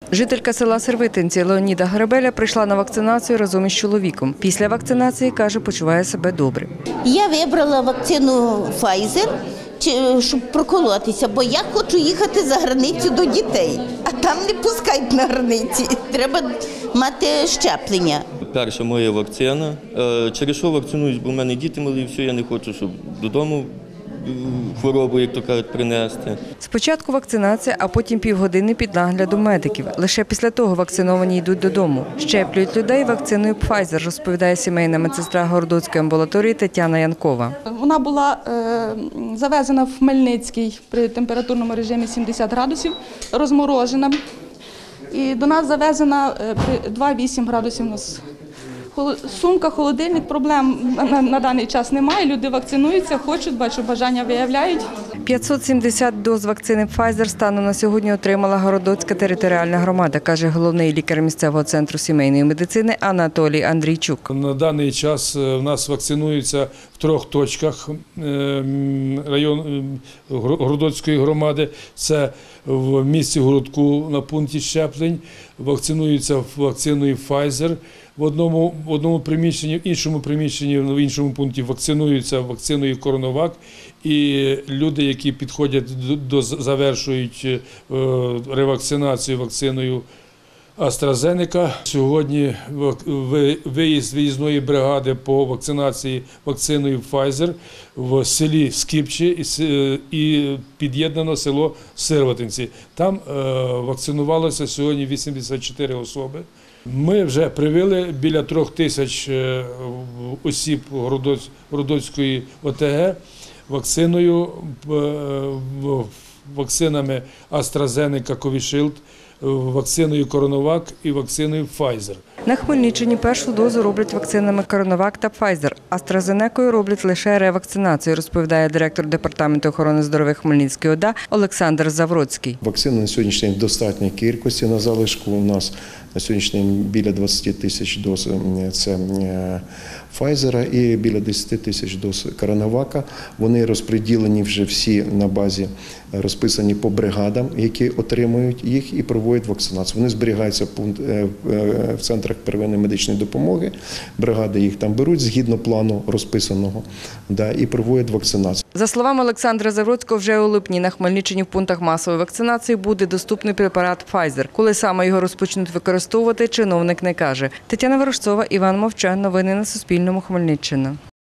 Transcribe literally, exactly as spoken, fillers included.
Жителька села Сервитинці Леоніда Гребеля прийшла на вакцинацію разом із чоловіком. Після вакцинації, каже, почуває себе добре. Я вибрала вакцину Pfizer, щоб проколотися, бо я хочу їхати за границю до дітей, а там не пускають на границі. Треба мати щеплення. Перша моя вакцина. Через що вакцинуюсь, бо в мене діти малі, все, я не хочу, щоб додому хворобу, як то кажуть, принести. Спочатку вакцинація, а потім півгодини під наглядом медиків. Лише після того вакциновані йдуть додому. Щеплюють людей вакциною Pfizer, розповідає сімейна медсестра Городоцької амбулаторії Тетяна Янкова. Вона була е, завезена в Хмельницький при температурному режимі сімдесят градусів, розморожена. І до нас завезена е, при два вісім градусів. Сумка, холодильник, проблем на, на даний час немає. Люди вакцинуються, хочуть, бачу, бажання виявляють. п'ятсот сімдесят доз вакцини Pfizer станом на сьогодні отримала Городоцька територіальна громада, каже головний лікар місцевого центру сімейної медицини Анатолій Андрійчук. На даний час в нас вакцинуються в трьох точках район Городоцької громади. Це в місті Городку на пункті щеплень, вакцинуються вакциною Pfizer. В одному, в одному приміщенні, в іншому приміщенні, в іншому пункті вакцинуються вакциною Коронавак. І люди, які підходять до, до завершують е, ревакцинацію вакциною AstraZeneca. Сьогодні виїзд виїзної бригади по вакцинації вакциною Pfizer в селі Скипче і під'єднано село Сирватинці. Там е, вакцинувалося сьогодні вісімдесят чотири особи. Ми вже привили біля трьох тисяч осіб Городоцької О Те Ге вакциною, вакцинами AstraZeneca, Covishield, вакциною Коронавак і вакциною Pfizer. На Хмельниччині першу дозу роблять вакцинами Коронавак та Pfizer. AstraZeneca роблять лише ревакцинацію, розповідає директор департаменту охорони здоров'я Хмельницької О Да Олександр Завроцький. Вакцин на сьогоднішній день в достатній кількості на залишку. У нас на сьогоднішній день біля двадцять тисяч доз це Pfizer і біля десять тисяч доз Коронавака. Вони розподілені вже всі на базі, розписані по бригадам, які отримують їх і проводять вакцинацію. Вони зберігаються в центрах первинної медичної допомоги. Бригади їх там беруть згідно плану розписаного, да, і проводять вакцинацію. За словами Олександра Завроцького, вже у липні на Хмельниччині в пунктах масової вакцинації буде доступний препарат Pfizer. Коли саме його розпочнуть використовувати, чиновник не каже. Тетяна Ворожцова, Іван Мовчан. Новини на Суспільному. Хмельниччина.